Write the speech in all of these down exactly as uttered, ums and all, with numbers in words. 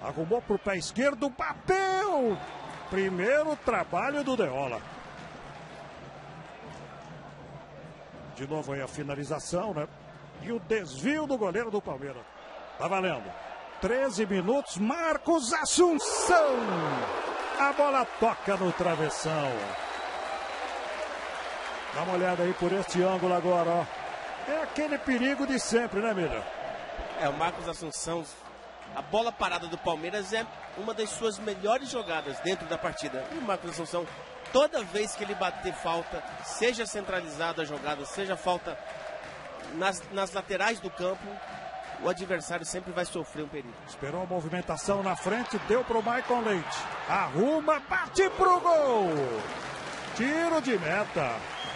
Arrumou pro pé esquerdo, bateu! Primeiro trabalho do Deola. De novo aí a finalização, né? E o desvio do goleiro do Palmeiras. Tá valendo. treze minutos, Marcos Assunção. A bola toca no travessão. Dá uma olhada aí por este ângulo agora, ó. É aquele perigo de sempre, né, Miller? É, o Marcos Assunção, a bola parada do Palmeiras é uma das suas melhores jogadas dentro da partida. E o Marcos Assunção, toda vez que ele bater falta, seja centralizada a jogada, seja falta nas, nas laterais do campo, o adversário sempre vai sofrer um perigo. Esperou a movimentação na frente, deu pro Maicon Leite. Arruma, bate pro gol. Tiro de meta.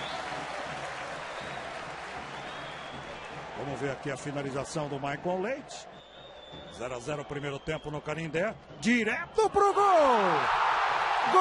Vamos ver aqui a finalização do Maicon Leite. zero a zero primeiro tempo no Canindé. Direto pro gol. Gol!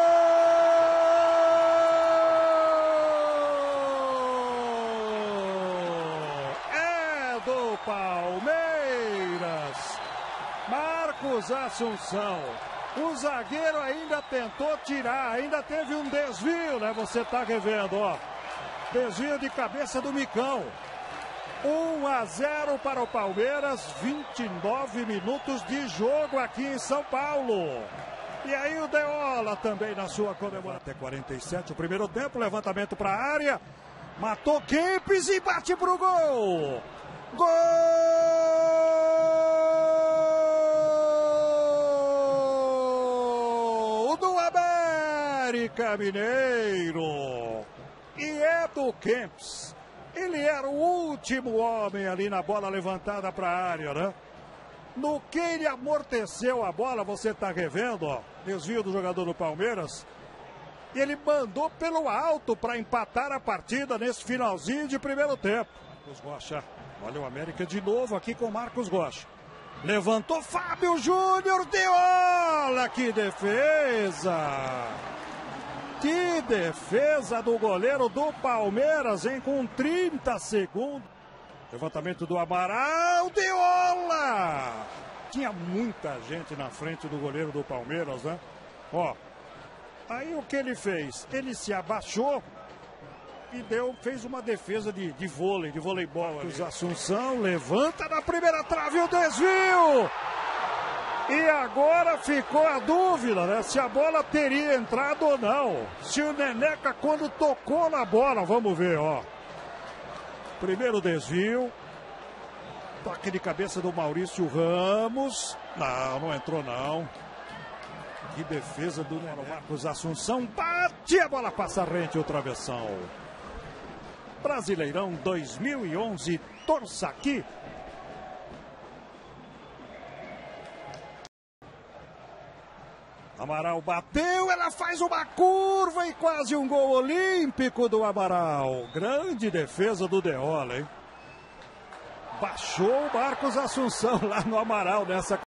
É do Palmeiras. Marcos Assunção. O zagueiro ainda tentou tirar, ainda teve um desvio, né? Você tá revendo, ó. Desvio de cabeça do Micão. um a zero para o Palmeiras, vinte e nove minutos de jogo aqui em São Paulo. E aí o Deola também na sua comemoração. Até quarenta e sete, o primeiro tempo, levantamento para a área. Matou Kempis e bate pro gol. Gol do América Mineiro. E é do Kempis. Ele era o último homem ali na bola levantada para a área, né? No que ele amorteceu a bola, você está revendo, ó. Desvio do jogador do Palmeiras. Ele mandou pelo alto para empatar a partida nesse finalzinho de primeiro tempo. Marcos Rocha. Olha o América de novo aqui com Marcos Rocha. Levantou Fábio Júnior, Deola, que defesa! Que defesa do goleiro do Palmeiras, hein? Com trinta segundos. Levantamento do Amaral, Deola! Tinha muita gente na frente do goleiro do Palmeiras, né? Ó, aí o que ele fez? Ele se abaixou e deu, fez uma defesa de, de vôlei, de voleibol. Marcos Assunção levanta na primeira trave o desvio! E agora ficou a dúvida, né? Se a bola teria entrado ou não. Se o Neneca, quando tocou na bola, vamos ver, ó. Primeiro desvio. Toque de cabeça do Maurício Ramos. Não, não entrou não. Que defesa do Marcos Assunção. Bate, a bola passa rente o travessão. Brasileirão dois mil e onze. Torça aqui. Amaral bateu, ela faz uma curva e quase um gol olímpico do Amaral. Grande defesa do Deola, hein? Baixou o Marcos Assunção lá no Amaral nessa